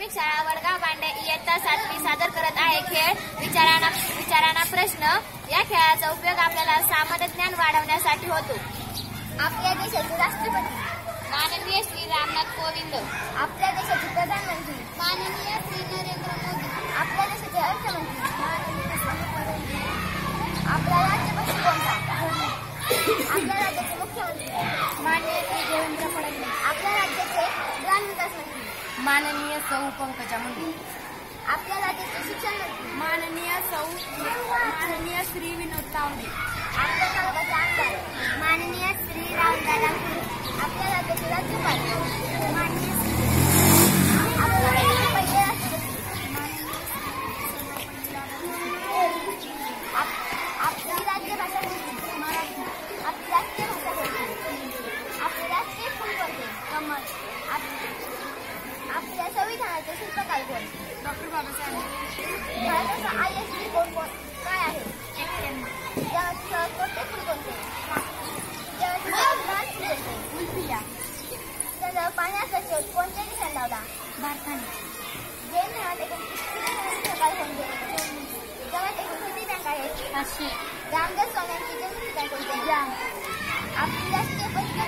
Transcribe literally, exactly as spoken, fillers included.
प्राथमिक शाळा वडगाव बांडे इयत्ता सातवी सादर करत आहे खेळ विचारांना विचारांना प्रश्न। या खेळाचा उपयोग आपल्याला सामान्य ज्ञान वाढवण्यासाठी होतो। आपल्या देशाचे राष्ट्रपती माननीय श्री रामनाथ कोविंद। आपल्या देशाचे प्रधानमंत्री माननीय श्री नरेंद्र मोदी। आपल्या देशाचे अर्थमंत्री आपला राज्यपती कोणता? आपल्या राज्याचे मुख्यमंत्री माननीय श्री देवेंद्र फडणवीस। आपल्या राज्याचे ग्रामविकास मंत्री माननीय सौ पंकजा मुंडे। आपल्या राज्याचे शिक्षण मंत्री माननीय सौ माननीय श्री विनोद तावडे। आपल्या तालुक्याचे आमदार माननीय श्री रामदादा आपल्या राज्याचे राज्यपाल माननीय आपल्या राज्याचे पहिले राष्ट्रपती आपली राज्यभाषा मराठी। आपली राष्ट्रीय भाषा कोणती? आपले राष्ट्रीय फूल कोणते? कमळ। आपल्या संविधानाचे शिल्पकार कोण? डॉक्टर बाबासाहेब। भारताचा आय एस डी कोड काय आहे? जगाचे सर्वात मोठे फूल कोणते? जगाचे सर्वात लहान फूल कोणते? उल्फिया। चंद्रावर पाण्याचा शोध कोणत्या देशाने लावला? भारताने। जैन धर्मात एकूण किती प्रकार कोणते? जगात एकूण किती बँक आहेत? पाचशे। रामदास स्वामींची जन्मठिकाण कोणते? आपली राष्ट्रीय पशु